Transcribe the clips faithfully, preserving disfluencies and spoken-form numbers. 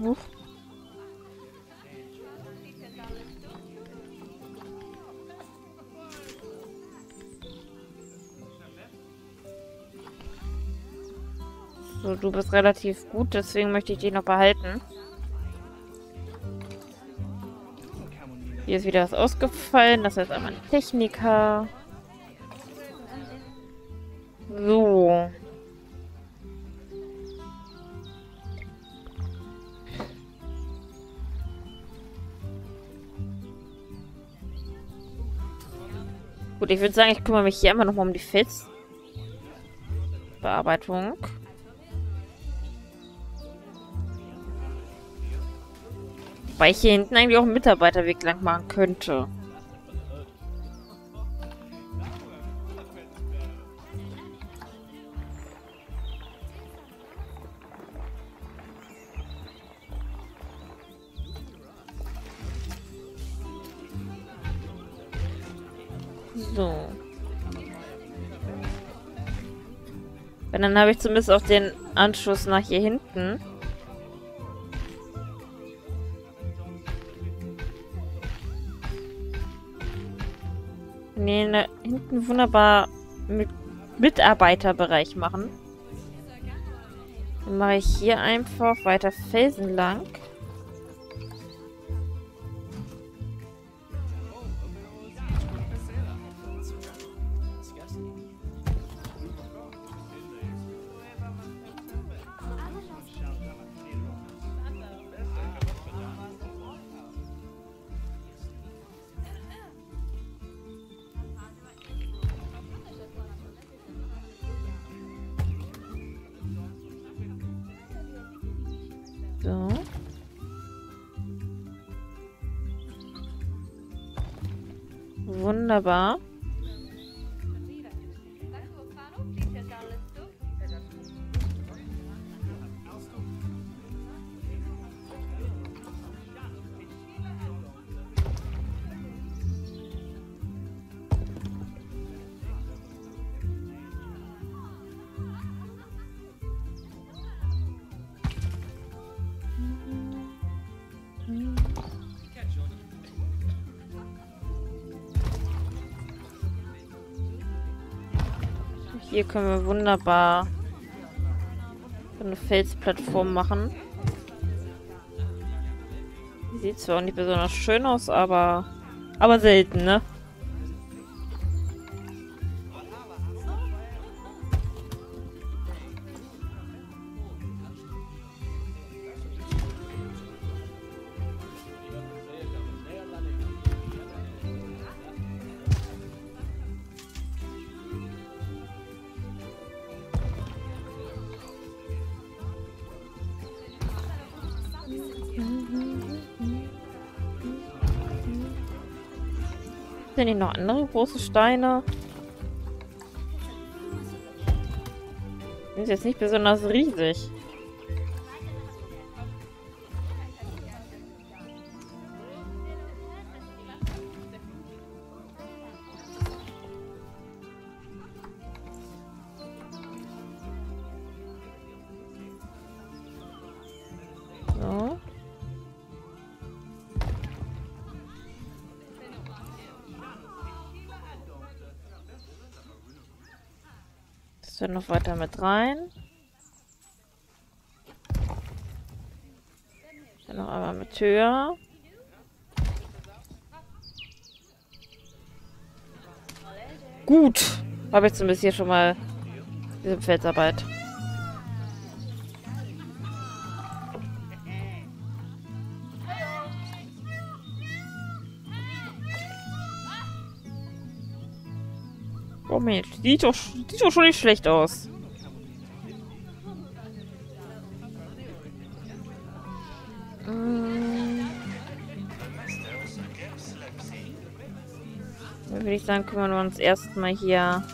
Huch. So, du bist relativ gut, deswegen möchte ich dich noch behalten. Hier ist wieder was ausgefallen. Das heißt einmal ein Techniker. So. Gut, ich würde sagen, ich kümmere mich hier immer noch mal um die Felsbearbeitung. Weil ich hier hinten eigentlich auch einen Mitarbeiterweg lang machen könnte. So. Und dann habe ich zumindest auch den Anschluss nach hier hinten. Nee, da hinten wunderbar mit Mitarbeiterbereich machen. Dann mache ich hier einfach weiter Felsen lang. So. Wunderbar. Hier können wir wunderbar eine Felsplattform machen. Die sieht zwar auch nicht besonders schön aus, aber aber selten, ne? Sind hier noch andere große Steine? Sind jetzt nicht besonders riesig. So. Das wird noch weiter mit rein. Dann noch einmal mit höher. Gut. Habe ich zumindest hier schon mal diese Felsarbeit. Oh Mensch, sieht doch, sieht doch schon nicht schlecht aus. Ähm, dann würde ich sagen, kümmern wir uns erstmal hier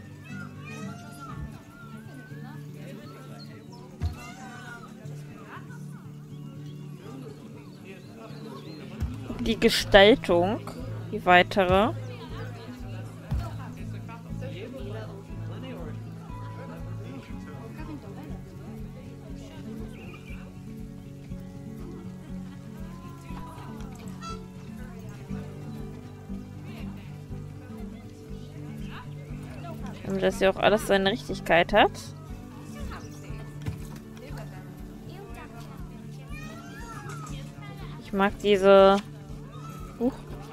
um die Gestaltung, die weitere. Damit das ja auch alles seine Richtigkeit hat. Ich mag diese... Huch.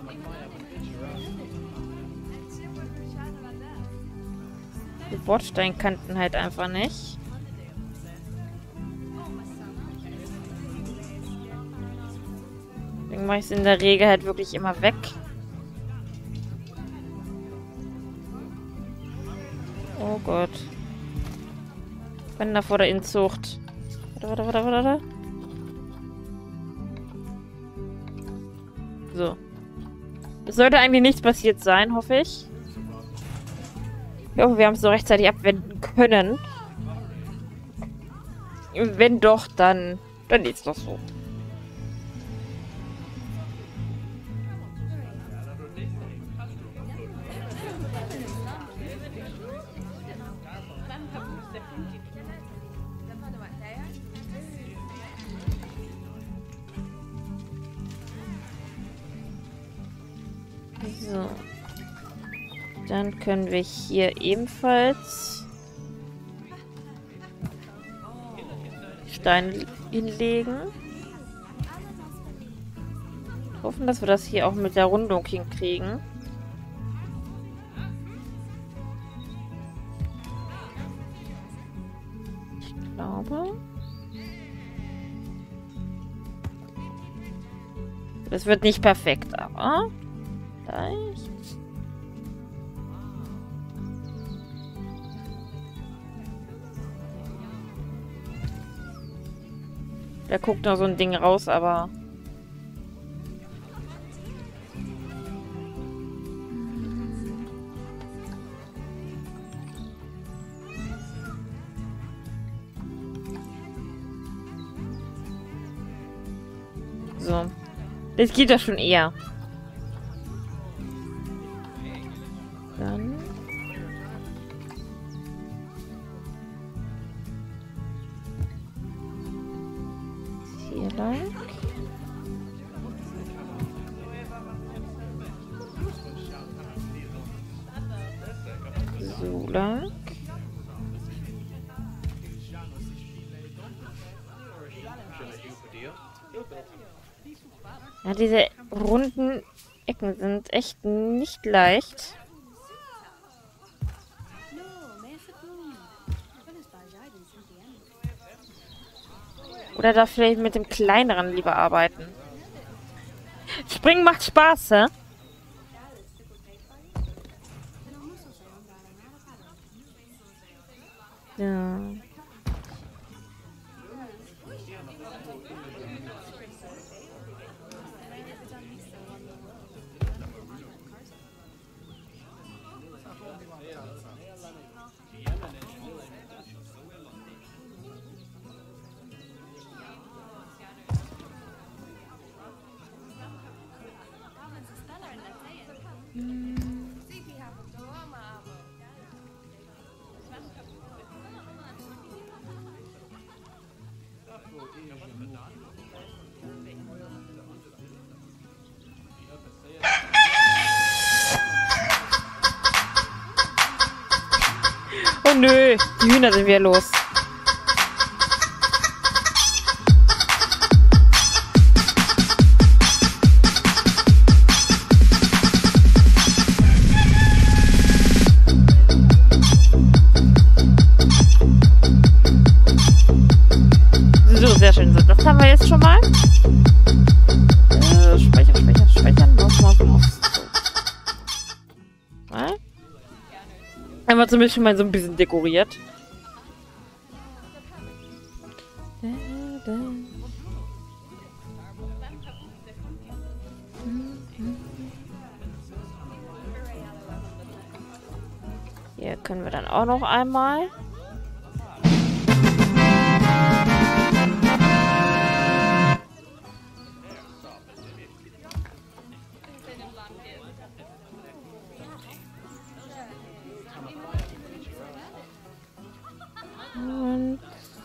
Die Bordsteinkanten halt einfach nicht. Deswegen mache ich es in der Regel halt wirklich immer weg. Oh Gott. Wenn da vor der Inzucht. Warte, warte, warte, warte. So. Es sollte eigentlich nichts passiert sein, hoffe ich. Ich hoffe, wir haben es so rechtzeitig abwenden können. Wenn doch, dann... Dann ist es doch so. So. Dann können wir hier ebenfalls Steine hinlegen. Hoffen, dass wir das hier auch mit der Rundung hinkriegen. Ich glaube. Das wird nicht perfekt, aber vielleicht. Da guckt noch so ein Ding raus, aber... So. Das geht doch schon eher. Dann... Hier lang. So lang. Ja, diese runden Ecken sind echt nicht leicht. Oder da vielleicht mit dem kleineren lieber arbeiten. Springen macht Spaß, hä? Ja. Oh nö, die Hühner sind wieder los. So, sehr schön. So, das haben wir jetzt schon mal. Äh, speichern, speichern, speichern. Maus, Maus, Maus. So. Mal. Haben wir zumindest schon mal so ein bisschen dekoriert. Hier können wir dann auch noch einmal. Und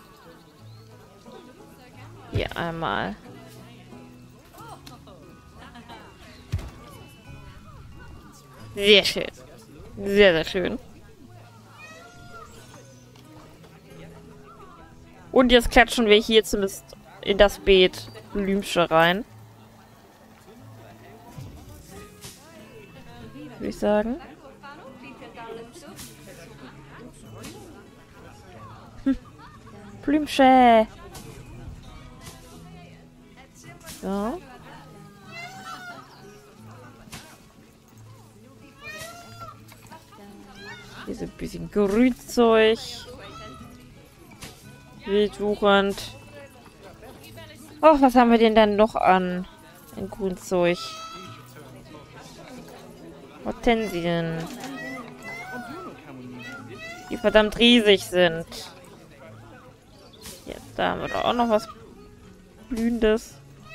hier einmal. Sehr schön. Sehr, sehr schön. Und jetzt klatschen wir hier zumindest in das Beet Blümchen rein. Würde ich sagen. Hm. Blümchen. So. Hier ist ein bisschen Grünzeug. Wildwuchernd. Oh, was haben wir denn dann noch an? Ein Grünzeug. Hortensien. Die verdammt riesig sind. Ja, da haben wir doch auch noch was Blühendes.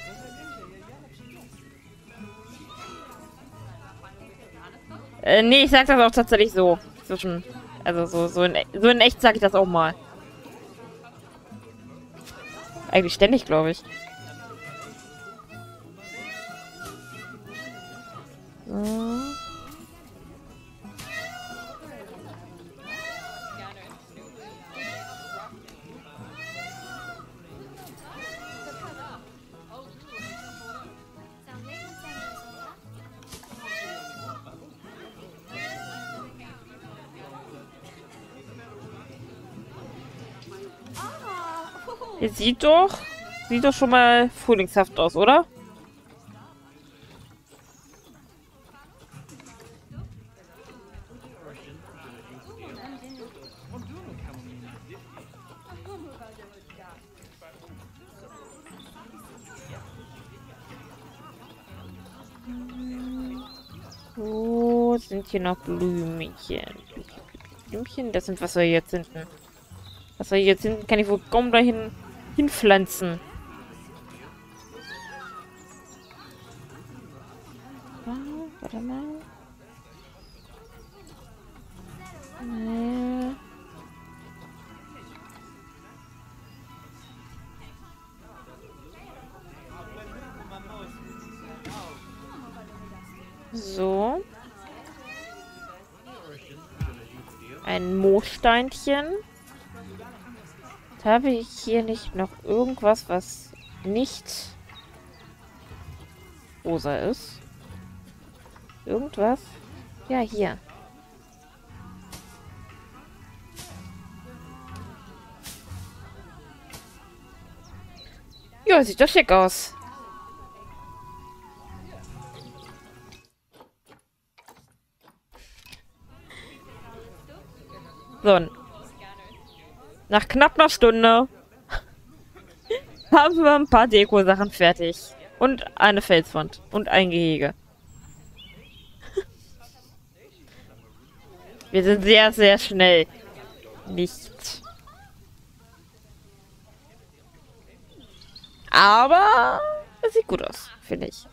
Äh, nee, ich sag das auch tatsächlich so. Zwischen. Also so, so, in, so in echt sag ich das auch mal. Eigentlich ständig, glaube ich. So. Ihr sieht doch, sieht doch schon mal frühlingshaft aus, oder? Wo sind hier noch Blümchen? Blümchen? Das sind Wasserhyazinthen. Wasserhyazinthen kann ich wohl kaum dahin hinpflanzen. Ah, warte mal. Nee. So. Ein Moossteinchen. Habe ich hier nicht noch irgendwas, was nicht rosa ist? Irgendwas? Ja, hier. Ja, sieht doch schick aus. So. Nach knapp einer Stunde haben wir ein paar Deko-Sachen fertig. Und eine Felswand. Und ein Gehege. Wir sind sehr, sehr schnell. Nicht. Aber es sieht gut aus, finde ich.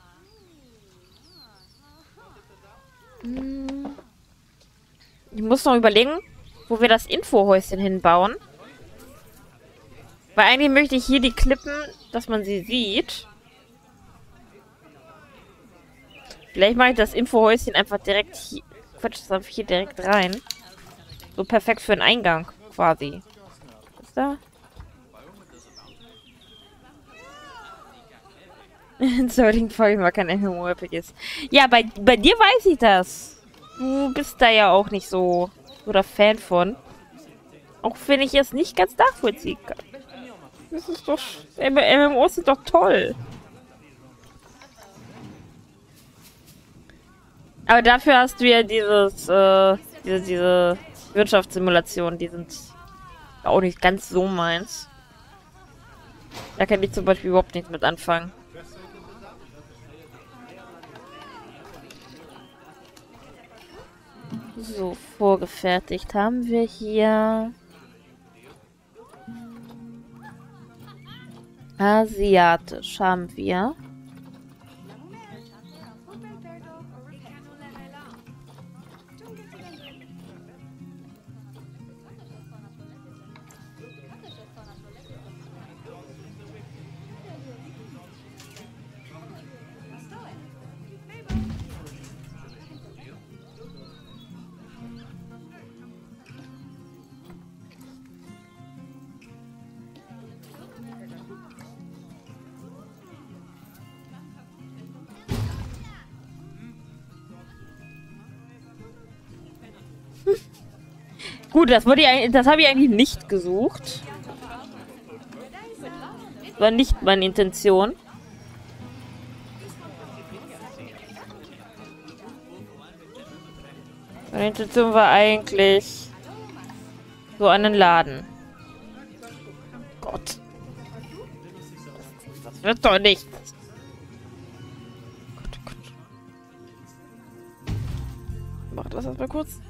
Ich muss noch überlegen, wo wir das Infohäuschen hinbauen. Weil eigentlich möchte ich hier die Klippen, dass man sie sieht. Vielleicht mache ich das Infohäuschen einfach direkt hier. Quatsch, das einfach hier direkt rein. So perfekt für einen Eingang, quasi. Ist da? In solchen Folgen war kein MMORPGs. Ja, bei, bei dir weiß ich das. Du bist da ja auch nicht so oder Fan von. Auch wenn ich es nicht ganz nachvollziehen kann. Das ist doch... M M Os sind doch toll. Aber dafür hast du ja dieses, äh, diese, diese Wirtschaftssimulationen, die sind auch nicht ganz so meins. Da kann ich zum Beispiel überhaupt nichts mit anfangen. So, vorgefertigt haben wir hier asiatisch haben wir. Gut, das, wurde ich, das habe ich eigentlich nicht gesucht. War nicht meine Intention. Meine Intention war eigentlich so einen Laden. Gott. Das wird doch nicht. Gott, Gott. Mach das erstmal kurz.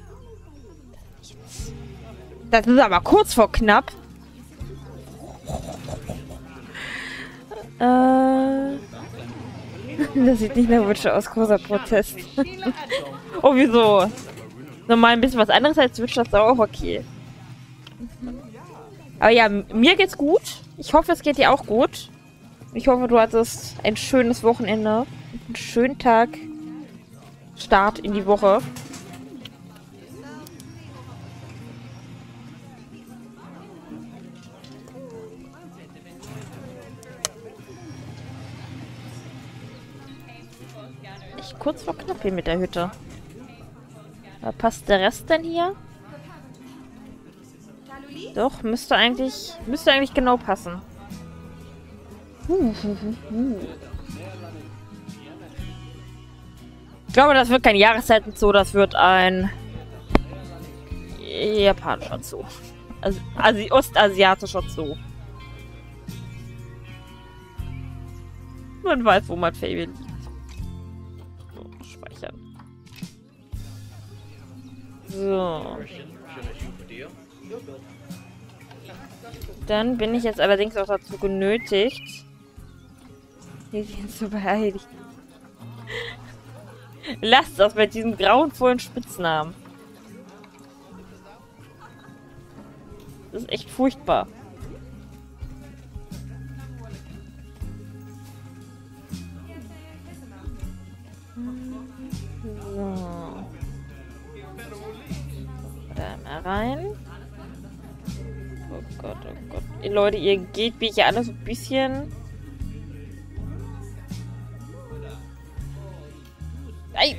Das ist aber kurz vor knapp. Äh. Das sieht nicht nach Witcher aus, großer Protest. Oh, wieso? Normal ein bisschen was anderes als Witcher ist auch okay. Aber ja, mir geht's gut. Ich hoffe, es geht dir auch gut. Ich hoffe, du hattest ein schönes Wochenende. Einen schönen Tag. Start in die Woche. Echt kurz vor knapp hier mit der Hütte. Da passt der Rest denn hier? Doch, müsste eigentlich, müsste eigentlich genau passen. Ich glaube, das wird kein Jahreszeiten-Zoo, das wird ein japanischer Zoo. Also Asi ostasiatischer Zoo. Man weiß, wo mein Fable liegt. So, speichern. So. Dann bin ich jetzt allerdings auch dazu genötigt, ihn zu beleidigen. Lasst das mit diesem grauenvollen Spitznamen. Das ist echt furchtbar. So. Da mal rein. Oh Gott, oh Gott. Ey, Leute, ihr geht wie ich ja alles so ein bisschen... Ei!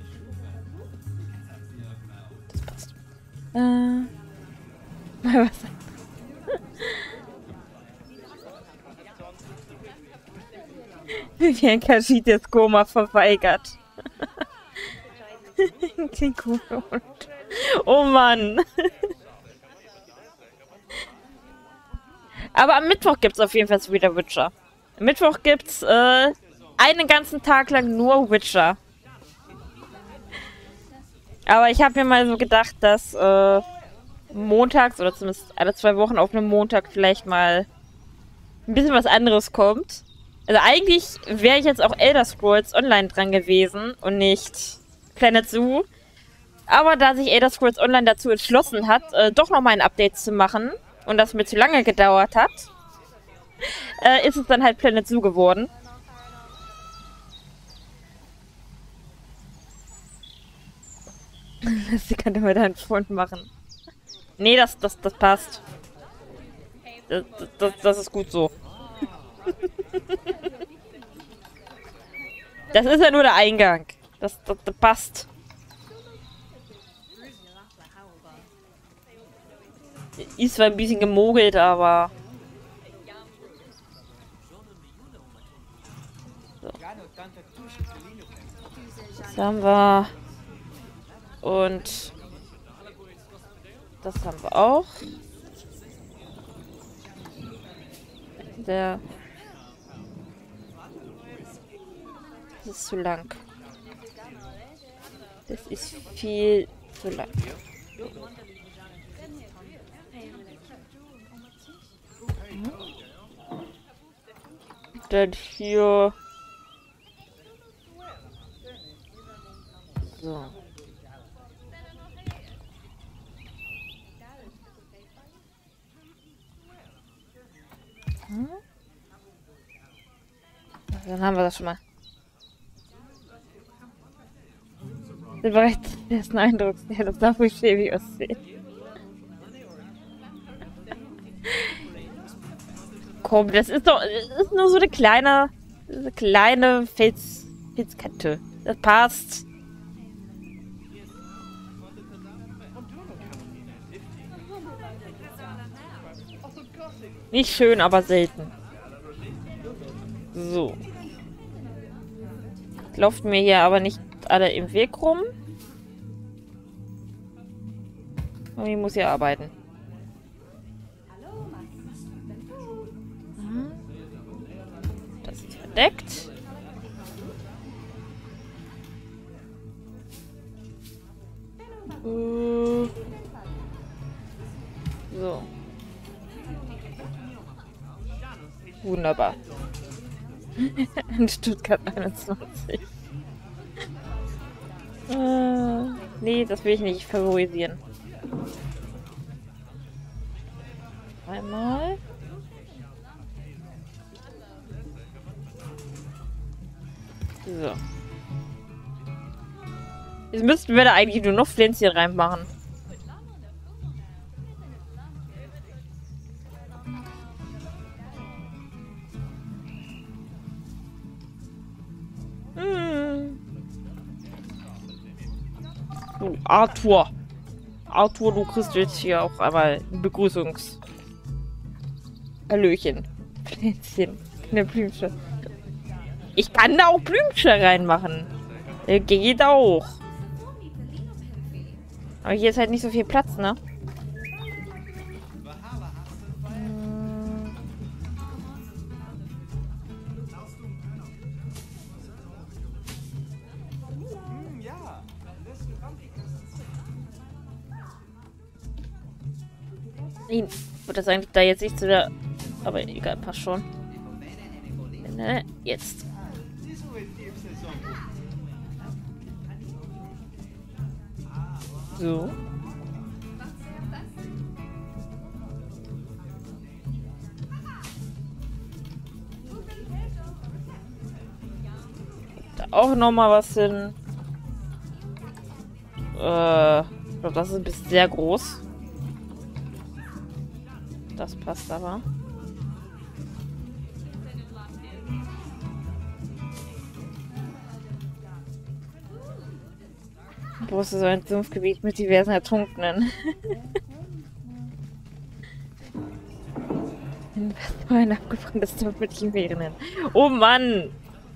Das passt. Äh... Mal was. Vivian Kajit das Koma verweigert. Klingt gut. Oh Mann. Aber am Mittwoch gibt es auf jeden Fall wieder Witcher. Am Mittwoch gibt es äh, einen ganzen Tag lang nur Witcher. Aber ich habe mir mal so gedacht, dass äh, montags oder zumindest alle zwei Wochen auf einem Montag vielleicht mal ein bisschen was anderes kommt. Also eigentlich wäre ich jetzt auch Elder Scrolls Online dran gewesen und nicht Planet Zoo. Aber da sich Elder Scrolls Online dazu entschlossen hat, äh, doch nochmal ein Update zu machen und das mir zu lange gedauert hat, äh, ist es dann halt Planet Zoo geworden. Sie könnte mal deinen Freund machen. Nee, das, das, das passt. Das, das, das ist gut so. Das ist ja nur der Eingang. Das, das, das passt. Ist zwar ein bisschen gemogelt, aber... So. Das haben wir... Und... Das haben wir auch. Der... Das ist zu lang. Das ist viel zu lang. Dann hier... So. Hm? Dann haben wir das schon mal. Der Bereich des ersten Eindrucks, ja, das darf ruhig schäbig aussehen. Komm, das ist doch, das ist nur so eine kleine, eine kleine Fels, Felskante. Das passt. Nicht schön, aber selten. So. Lauft mir hier aber nicht alle im Weg rum. Und ich muss hier arbeiten. Das ist verdeckt. Uh. So. Wunderbar. In Stuttgart einundzwanzig. Äh, nee, das will ich nicht favorisieren. Einmal. So. Jetzt müssten wir da eigentlich nur noch Pflänzchen reinmachen. Hm. So, Arthur. Arthur, du kriegst jetzt hier auch einmal ein Begrüßungs... Hallöchen. Pflänzchen. Eine Blümchen. Ich kann da auch Blümchen reinmachen. Der geht auch. Aber hier ist halt nicht so viel Platz, ne? Nein, wird das eigentlich da jetzt nicht zu der... Aber egal, passt schon. Ne, jetzt. So. Da auch noch mal was hin. Äh, ich glaube, das ist ein bisschen sehr groß. Das passt aber. Wo ist so ein Sumpfgebiet mit diversen Ertrunkenen? Ein abgebranntes Dorf mit Chimären. Oh Mann!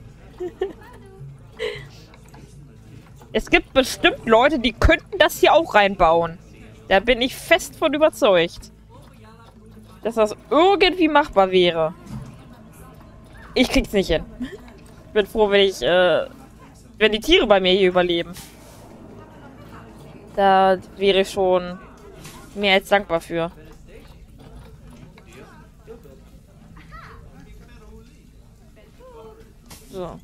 Es gibt bestimmt Leute, die könnten das hier auch reinbauen. Da bin ich fest von überzeugt. Dass das irgendwie machbar wäre. Ich krieg's nicht hin. Ich bin froh, wenn ich, äh, wenn die Tiere bei mir hier überleben. Da wäre ich schon mehr als dankbar für. So.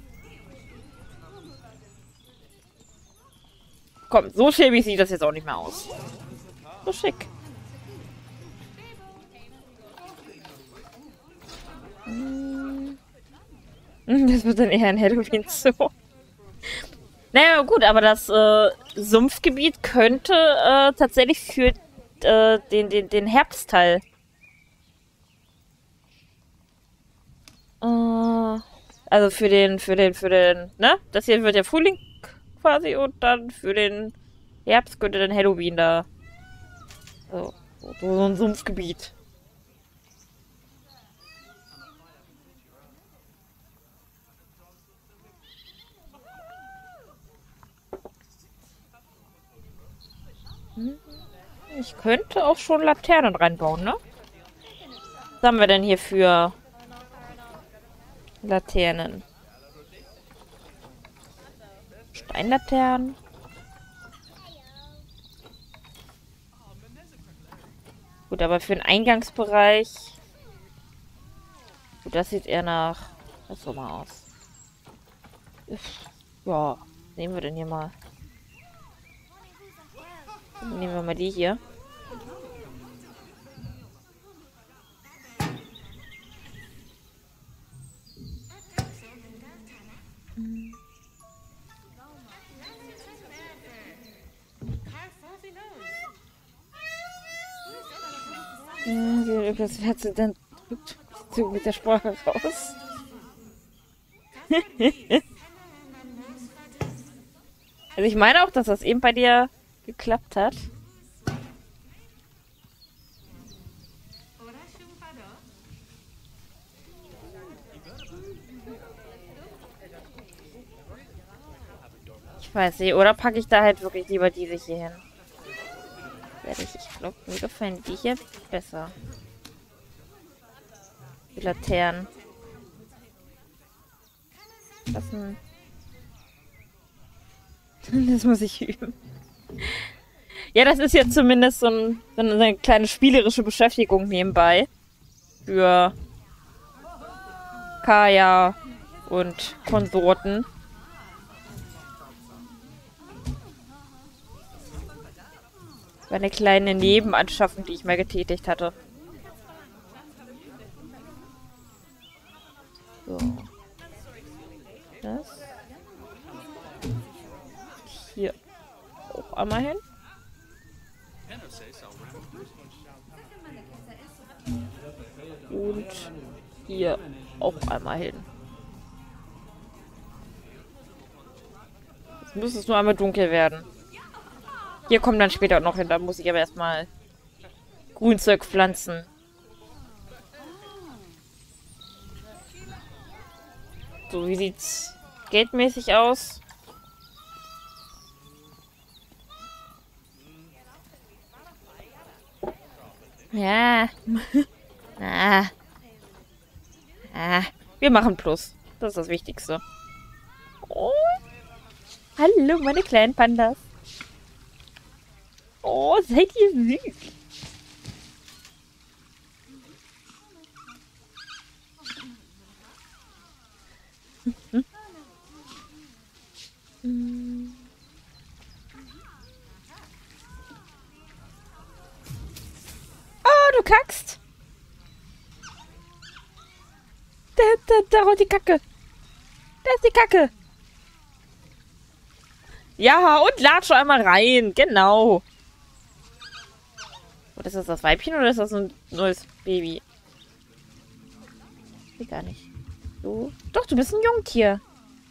Komm, so schäbig sieht das jetzt auch nicht mehr aus. So schick. Das wird dann eher ein Halloween-Zoo. Naja, gut, aber das äh, Sumpfgebiet könnte äh, tatsächlich für äh, den, den, den Herbstteil. Äh, also für den, für den, für den, ne? Das hier wird ja Frühling quasi und dann für den Herbst könnte dann Halloween da. So, so, so ein Sumpfgebiet. Ich könnte auch schon Laternen reinbauen, ne? Was haben wir denn hier für Laternen? Steinlaternen. Gut, aber für den Eingangsbereich... Gut, das sieht eher nach... Was soll mal aus? Ja, was nehmen wir denn hier mal? Nehmen wir mal die hier. Das hat sie dann mit der Sprache raus. Also ich meine auch, dass das eben bei dir geklappt hat. Ich weiß nicht, oder packe ich da halt wirklich lieber diese hier hin? Werde ich, ich glaube, mir gefallen die hier besser. Die Laternen. Lassen. Das muss ich üben. Ja, das ist jetzt zumindest so, ein, so eine kleine spielerische Beschäftigung nebenbei. Für Kaya und Konsorten. War eine kleine Nebenanschaffung, die ich mal getätigt hatte. So. Das. Hier auch einmal hin. Und hier auch einmal hin. Jetzt muss es nur einmal dunkel werden. Hier kommt dann später noch hin, da muss ich aber erstmal Grünzeug pflanzen. So, wie sieht's geldmäßig aus? Ja. ah. Ah. Wir machen Plus. Das ist das Wichtigste. Oh. Hallo, meine kleinen Pandas. Oh, seid ihr süß. Hm? Hm. Oh, du kackst. Da, da, da rollt die Kacke. Da ist die Kacke. Ja, und latsche einmal rein. Genau. Und ist das das Weibchen oder ist das ein neues Baby? Ich gar nicht. So. Doch, du bist ein Jungtier.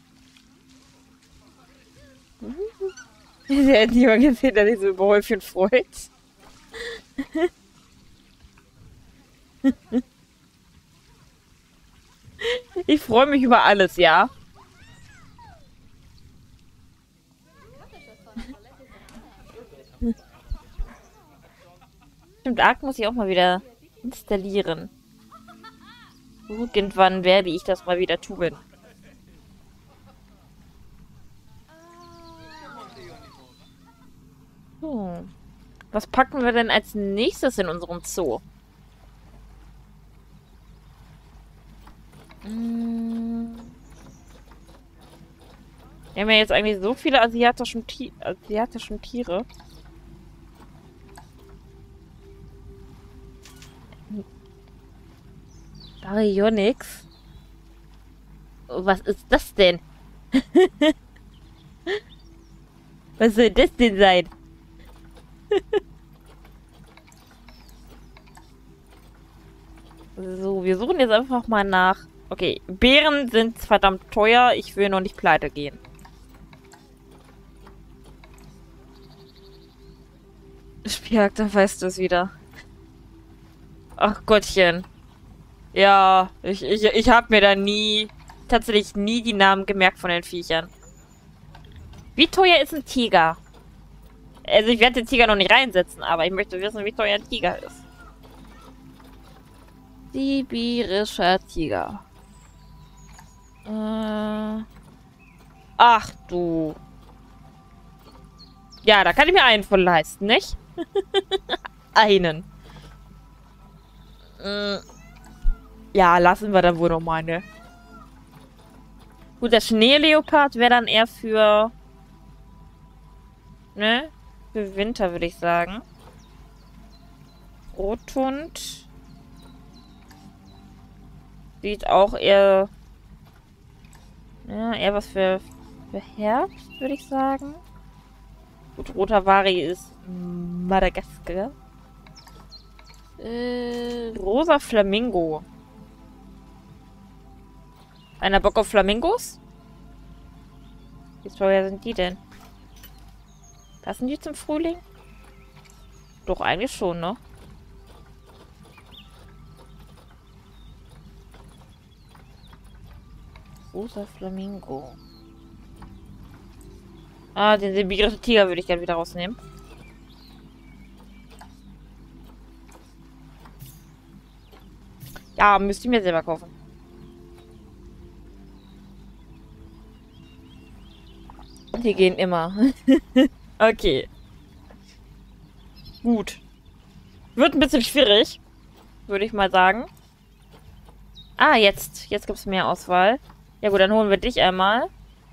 Der hat niemand gesehen, der sich so über Häufchen freut. Ich freue mich über alles, ja? Stimmt, Arc muss ich auch mal wieder installieren. Irgendwann werde ich das mal wieder tun. So. Was packen wir denn als nächstes in unserem Zoo? Hm. Wir haben ja jetzt eigentlich so viele asiatischen, Ti asiatischen Tiere. Baryonyx? Was ist das denn? Was soll das denn sein? So, wir suchen jetzt einfach mal nach... Okay, Beeren sind verdammt teuer. Ich will noch nicht pleite gehen. Spielhack, dann weißt du es wieder. Ach Gottchen. Ja, ich, ich, ich habe mir da nie... Tatsächlich nie die Namen gemerkt von den Viechern. Wie teuer ist ein Tiger? Also ich werde den Tiger noch nicht reinsetzen, aber ich möchte wissen, wie teuer ein Tiger ist. Sibirischer Tiger. Äh. Ach du. Ja, da kann ich mir einen von leisten, nicht? einen. Äh. Ja, lassen wir dann wohl noch mal, ne? Gut, der Schneeleopard wäre dann eher für... Ne? Für Winter, würde ich sagen. Rothund. Sieht auch eher... Ja, eher was für, für Herbst, würde ich sagen. Gut, roter Vari ist Madagaskar. Äh, rosa Flamingo. Einer Bock auf Flamingos? Wie teuer sind die denn? Passen die zum Frühling? Doch, eigentlich schon, ne? Rosa Flamingo. Ah, den sibirischen Tiger würde ich gerne wieder rausnehmen. Ja, müsste ich mir selber kaufen. Die gehen immer. Okay. Gut. Wird ein bisschen schwierig, würde ich mal sagen. Ah, jetzt. Jetzt gibt es mehr Auswahl. Ja gut, dann holen wir dich einmal.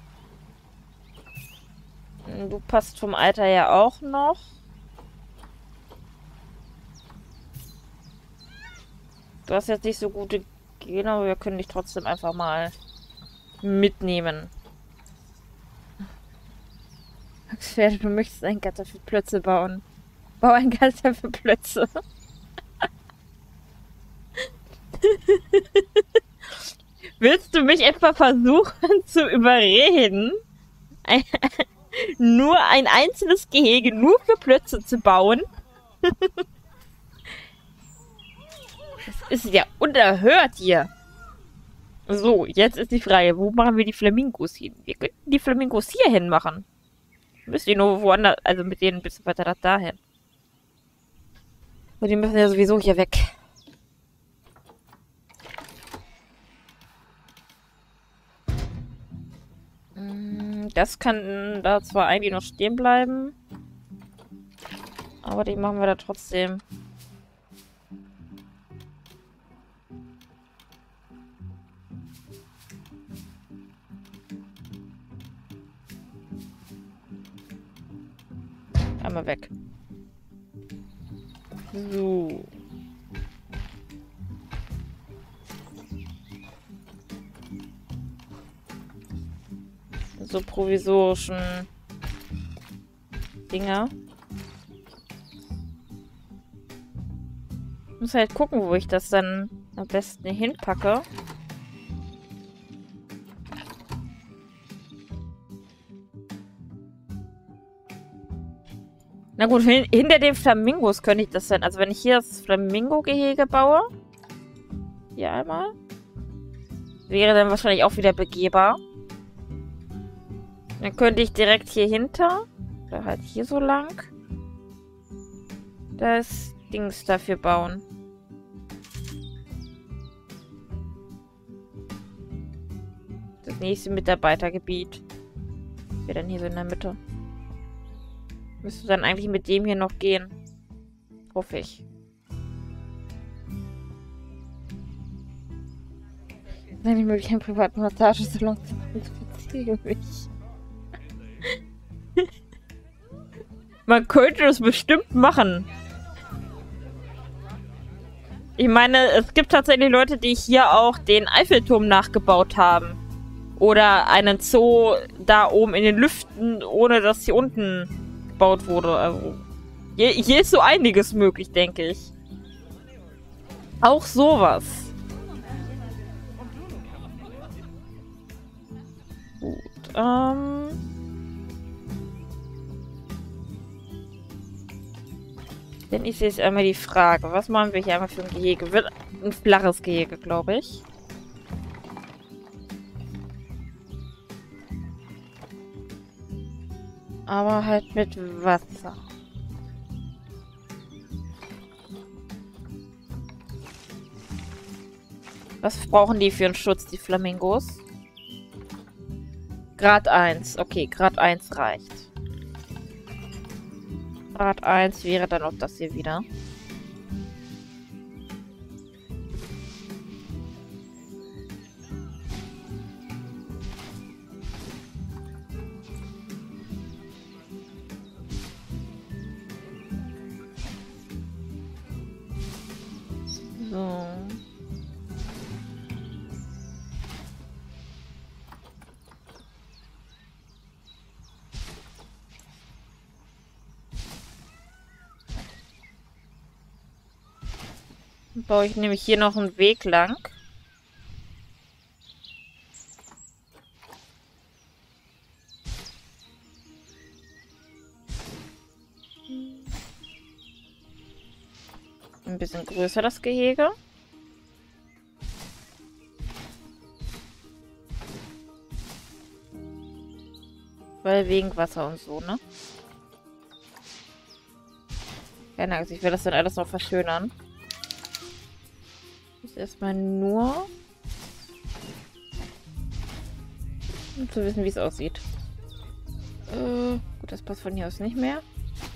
Du passt vom Alter ja auch noch. Du hast jetzt nicht so gute Gene, aber wir können dich trotzdem einfach mal mitnehmen. Axpferde, du möchtest ein Gatter für Plötze bauen. Bau ein Gatter für Plötze. Willst du mich etwa versuchen zu überreden, ein, nur ein einzelnes Gehege nur für Plötze zu bauen? Das ist ja unerhört hier. So, jetzt ist die Frage, wo machen wir die Flamingos hin? Wir könnten die Flamingos hier hin machen. Müsst ihr nur woanders, also mit denen ein bisschen weiter dahin. Und die müssen ja sowieso hier weg. Das kann da zwar eigentlich noch stehen bleiben. Aber die machen wir da trotzdem. Einmal weg. So. So provisorischen Dinger. Ich muss halt gucken, wo ich das dann am besten hinpacke. Na gut, hin hinter den Flamingos könnte ich das dann. Also wenn ich hier das Flamingo-Gehege baue. Hier einmal. Wäre dann wahrscheinlich auch wieder begehbar. Dann könnte ich direkt hier hinter. Oder halt hier so lang. Das Dings dafür bauen. Das nächste Mitarbeitergebiet. Wäre dann hier so in der Mitte. Müsste dann eigentlich mit dem hier noch gehen. Hoffe ich. Wenn ich möglich einen privaten Massagesalon zu machen, interessiere mich. Man könnte es bestimmt machen. Ich meine, es gibt tatsächlich Leute, die hier auch den Eiffelturm nachgebaut haben. Oder einen Zoo da oben in den Lüften, ohne dass hier unten gebaut wurde. Also, hier, hier ist so einiges möglich, denke ich. Auch sowas. Gut, ähm... Denn ich sehe jetzt einmal die Frage, was machen wir hier einmal für ein Gehege? Wird ein flaches Gehege, glaube ich. Aber halt mit Wasser. Was brauchen die für einen Schutz, die Flamingos? Grad eins. Okay, Grad eins reicht. Grad eins wäre dann auch das hier wieder. So. Dann baue ich nämlich hier noch einen Weg lang. Ein bisschen größer das Gehege. Weil Weil wegen Wasser und so, ne? Keine Angst, ich will das dann alles noch verschönern. Jetzt erstmal nur, um zu wissen, wie es aussieht. Äh, gut, das passt von hier aus nicht mehr.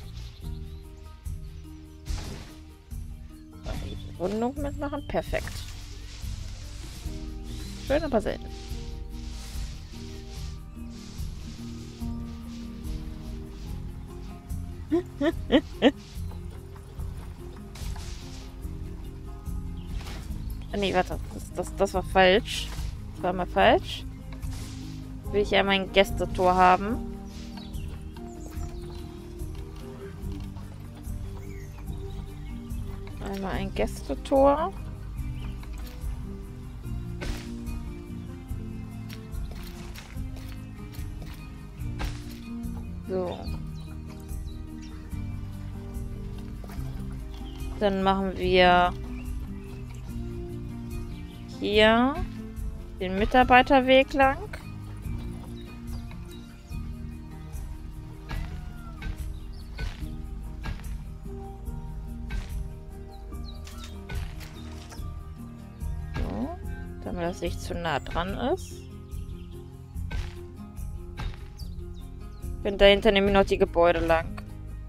Die Rundung mitmachen, perfekt. Schön, aber selten. Nee, warte. Das, das, das war falsch. Das war mal falsch. Will ich ja mein Gästetor haben. Einmal ein Gästetor. So. Dann machen wir hier den Mitarbeiterweg lang. So, damit das nicht zu nah dran ist. Und dahinter nehme ich noch die Gebäude lang.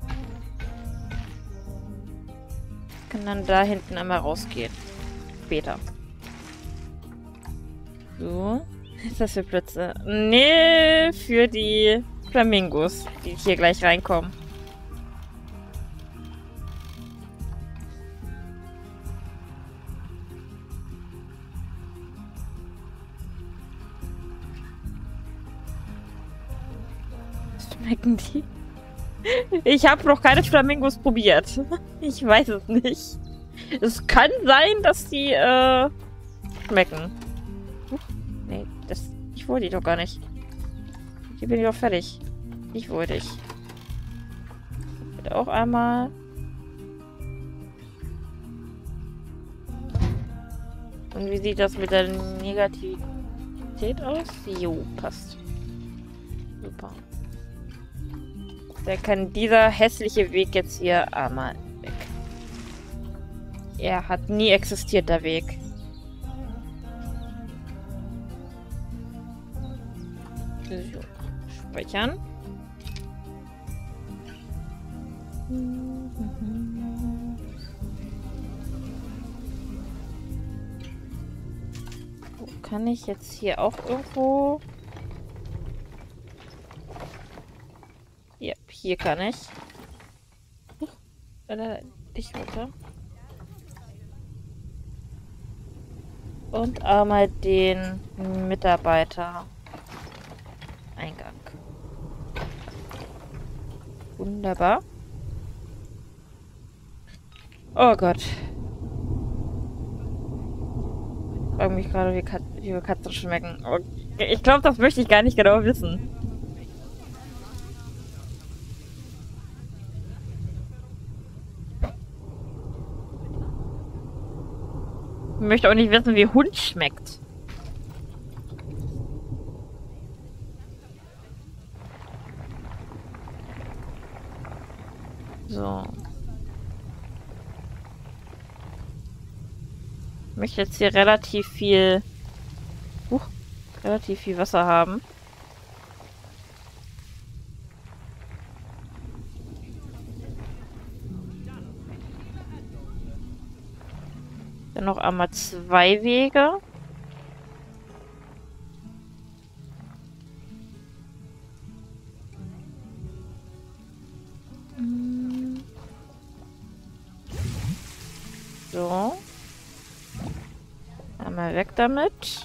Kann dann da hinten einmal rausgehen. Später. So. Was ist das für Plätze? Nee, für die Flamingos, die hier gleich reinkommen. Schmecken die? Ich habe noch keine Flamingos probiert. Ich weiß es nicht. Es kann sein, dass die äh, schmecken. Nee, das, ich wollte die doch gar nicht. Hier bin ich doch fertig. Ich wollte ich. Bitte auch einmal. Und wie sieht das mit der Negativität aus? Jo, passt. Super. Da kann dieser hässliche Weg jetzt hier einmal weg. Er hat nie existiert, der Weg. So. Speichern. So, kann ich jetzt hier auch irgendwo... Ja, hier kann ich. Huch, äh, dich runter. Und einmal den Mitarbeiter Eingang. Wunderbar. Oh Gott. Ich frage mich gerade, wie, Kat wie wir Katzen schmecken. Aber ich glaube, das möchte ich gar nicht genau wissen. Ich möchte auch nicht wissen, wie Hund schmeckt. So. Ich möchte jetzt hier relativ viel... Uh, relativ viel Wasser haben. Dann noch einmal zwei Wege. So. Einmal weg damit.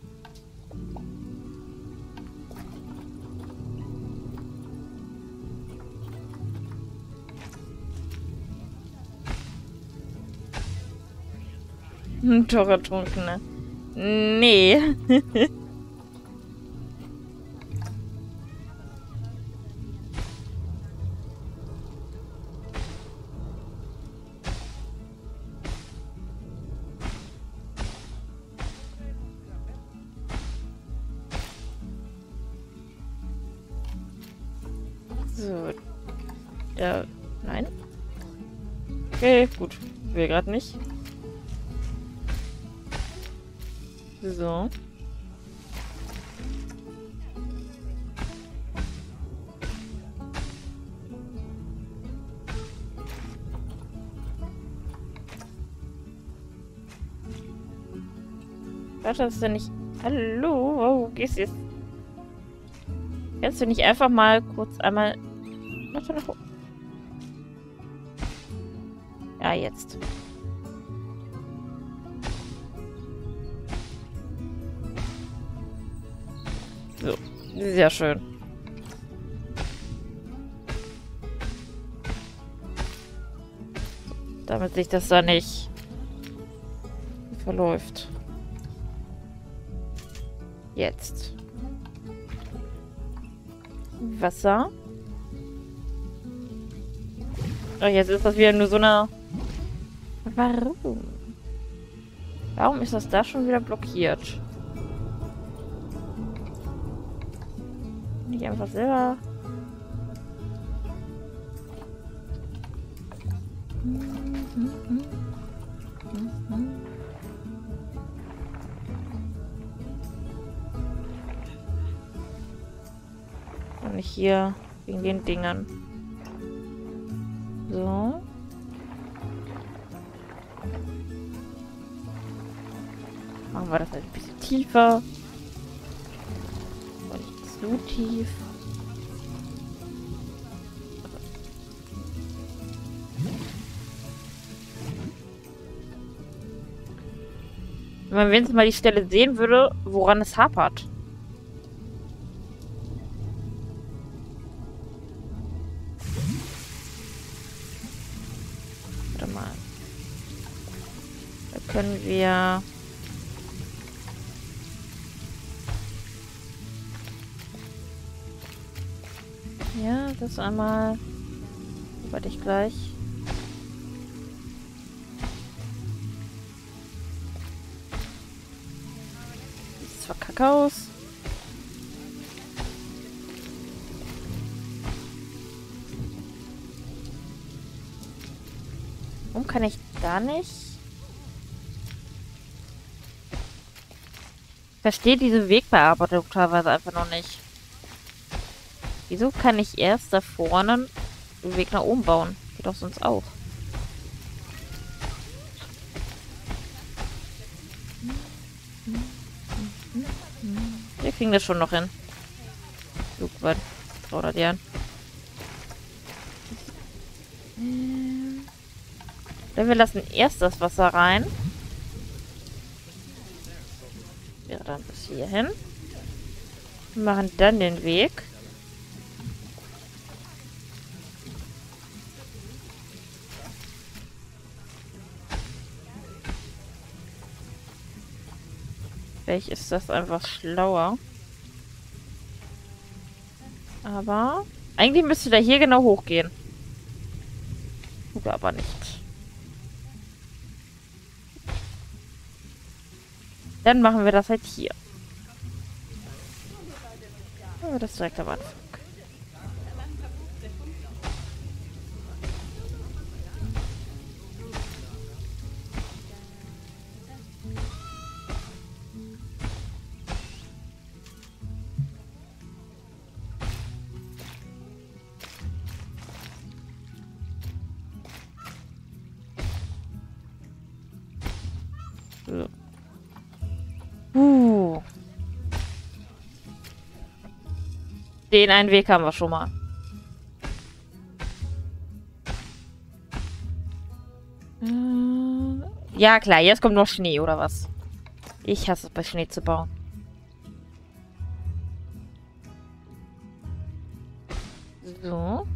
Hm, Torre-Trunkene. Nee. So. Ja, nein. Okay, gut. Will gerade nicht. So. Warte, das ist ja nicht... Hallo? Oh, wo gehst du jetzt? Kannst du nicht einfach mal kurz einmal... Warte noch... Ja, jetzt. So. Sehr schön. Damit sich das da nicht verläuft. Jetzt. Wasser. Oh, jetzt ist das wieder nur so eine... Warum? Warum ist das da schon wieder blockiert? Nicht einfach selber... Und nicht hier wegen den Dingern. So. Machen wir das halt ein bisschen tiefer. Und nicht zu tief. Wenn man wenigstens mal die Stelle sehen würde, woran es hapert. Warte mal. Da können wir... Ja, das einmal... Warte ich gleich. Sieht zwar kacke aus. Warum kann ich da nicht? Ich verstehe diese Wegbearbeitung teilweise einfach noch nicht. Wieso kann ich erst da vorne den Weg nach oben bauen? Geht doch sonst auch. Wir kriegen das schon noch hin. So, warte. dreihundert Jahren. Dann wir lassen erst das Wasser rein. Wäre dann bis hierhin. Wir machen dann den Weg. Vielleicht ist das einfach schlauer. Aber eigentlich müsste der hier genau hochgehen. Tut aber nicht. Dann machen wir das halt hier. Oh, das direkt am Anfang. So. Uh. Den einen Weg haben wir schon mal. Äh, ja, klar, jetzt kommt noch Schnee, oder was? Ich hasse es, bei Schnee zu bauen. So.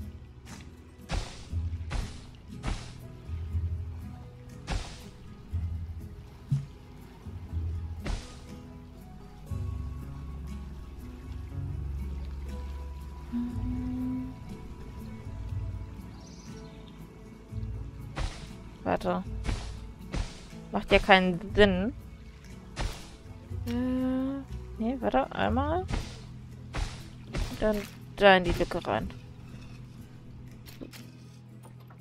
Warte. Macht ja keinen Sinn. Äh, nee, warte, einmal. Und dann da in die Lücke rein.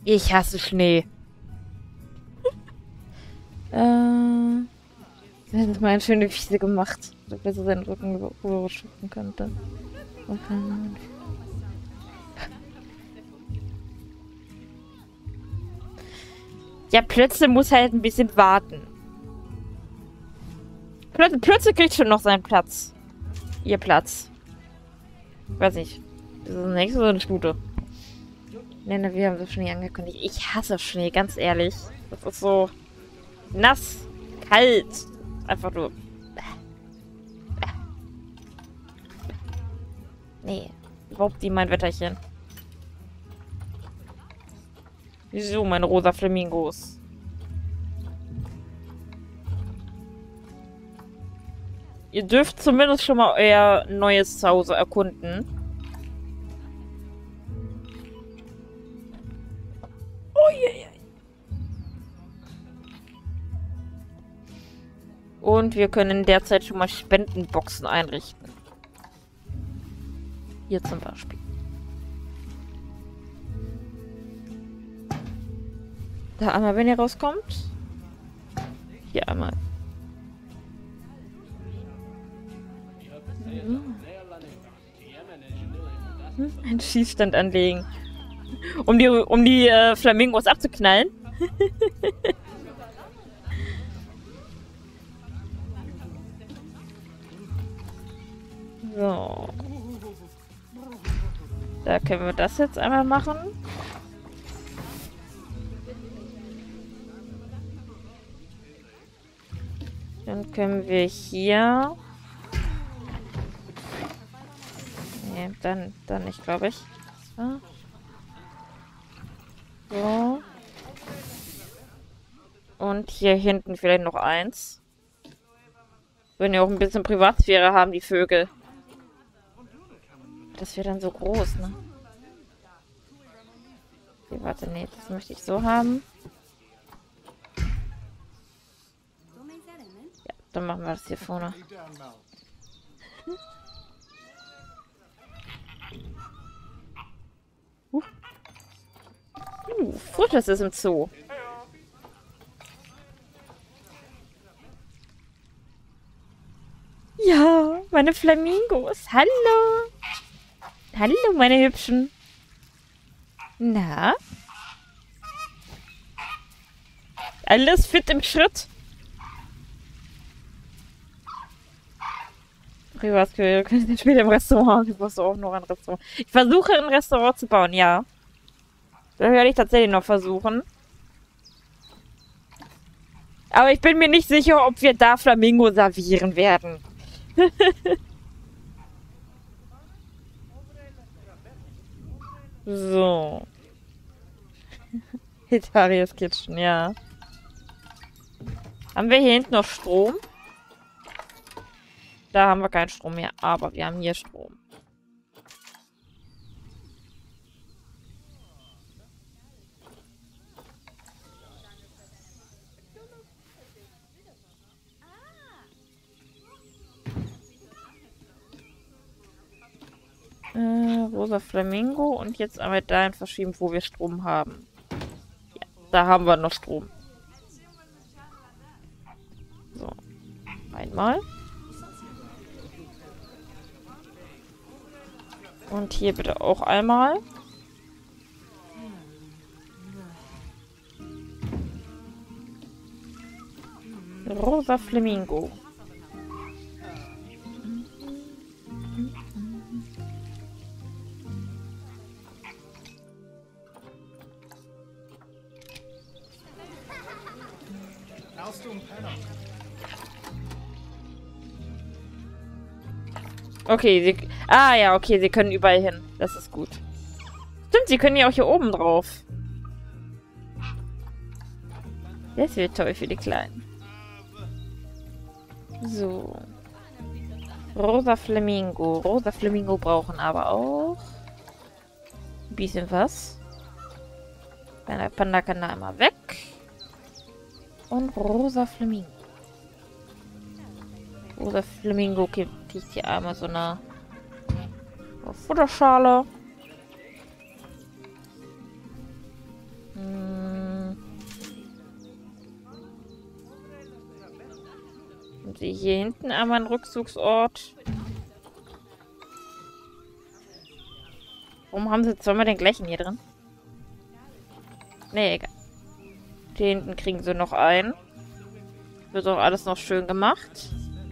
Ich hasse Schnee. äh, er hat jetzt mal eine schöne Wiese gemacht, damit er so seinen Rücken rüberschütten könnte. Okay. Ja, Plötze muss halt ein bisschen warten. Plötze, Plötze kriegt schon noch seinen Platz. Ihr Platz. Weiß nicht. Ist das nächste oder eine Stute? Ne, ne, wir haben so Schnee angekündigt. Ich hasse Schnee, ganz ehrlich. Das ist so nass, kalt. Einfach nur. Nee, überhaupt nicht mein Wetterchen. Wieso, meine rosa Flamingos? Ihr dürft zumindest schon mal euer neues Zuhause erkunden. Oh je, je. Und wir können derzeit schon mal Spendenboxen einrichten. Hier zum Beispiel. Da einmal, wenn ihr rauskommt. Hier einmal. Hm, einen Schießstand anlegen. Um die, um die äh, Flamingos abzuknallen. So. Da können wir das jetzt einmal machen. Dann können wir hier... Nee, dann, dann nicht, glaube ich. So. So. Und hier hinten vielleicht noch eins. Wenn ja auch ein bisschen Privatsphäre haben, die Vögel. Das wäre dann so groß, ne? Okay, warte, nee, das möchte ich so haben. Ja, dann machen wir das hier vorne. Uh, uh Frisches ist im Zoo. Ja, meine Flamingos. Hallo. Hallo, meine Hübschen. Na? Alles fit im Schritt? Privatquelle, können Sie später im Restaurant. Ich brauchst auch noch ein Restaurant. Ich versuche ein Restaurant zu bauen, ja. Das werde ich tatsächlich noch versuchen. Aber ich bin mir nicht sicher, ob wir da Flamingo servieren werden. So. Hitarias Kitchen, ja. Haben wir hier hinten noch Strom? Da haben wir keinen Strom mehr, aber wir haben hier Strom. Äh, rosa Flamingo und jetzt einmal dahin verschieben, wo wir Strom haben. Ja, da haben wir noch Strom. So. Einmal. Und hier bitte auch einmal. Rosa Flamingo. Okay, sie... Ah ja, okay, sie können überall hin. Das ist gut. Stimmt, sie können ja auch hier oben drauf. Das wird toll für die Kleinen. So. Rosa Flamingo. Rosa Flamingo brauchen aber auch ein bisschen was. Der Panda kann da einmal weg. Und rosa Flamingo. Rosa Flamingo kriegt hier einmal so eine Futterschale. Haben sie hier hinten einmal einen Rückzugsort? Warum haben sie zweimal den gleichen hier drin? Nee, egal. Hier hinten kriegen sie noch einen. Wird auch alles noch schön gemacht.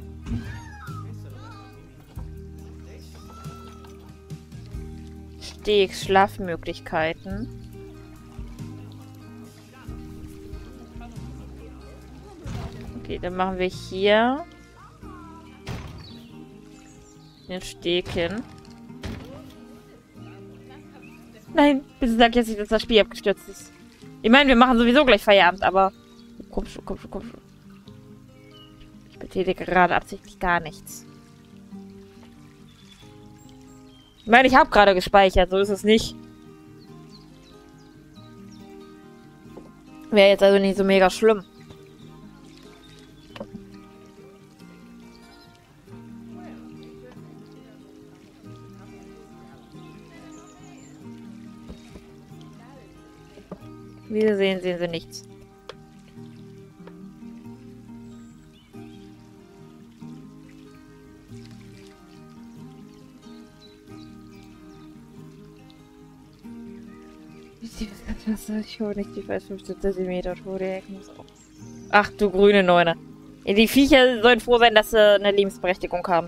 Steg, Schlafmöglichkeiten. Okay, dann machen wir hier den Steg hin. Nein, bitte sag jetzt nicht, dass das Spiel abgestürzt ist. Ich meine, wir machen sowieso gleich Feierabend, aber... Komm schon, komm schon, komm schon. Ich betätige gerade absichtlich gar nichts. Ich meine, ich habe gerade gespeichert, so ist es nicht. Wäre jetzt also nicht so mega schlimm. Wie Sie sehen, sehen Sie nichts. Ich hole nicht die fünfzehn Zentimeter Tode. Ach du grüne Neune. Die Viecher sollen froh sein, dass sie eine Lebensberechtigung haben.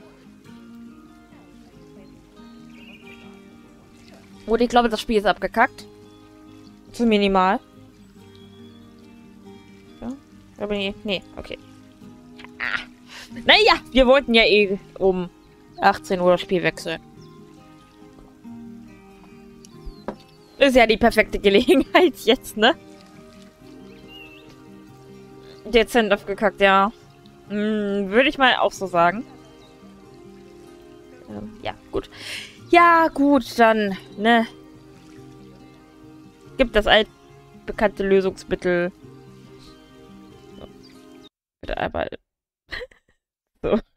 Und ich glaube, das Spiel ist abgekackt. Zu minimal. Ja? Aber nee, nee, okay. Ah. Naja, wir wollten ja eh um achtzehn Uhr das Spiel wechseln. Ist ja die perfekte Gelegenheit jetzt, ne? Dezent aufgekackt, ja. Hm, würde ich mal auch so sagen. Ähm, ja, gut. Ja, gut, dann, ne? Gibt das altbekannte Lösungsmittel. So. Bitte einmal. So.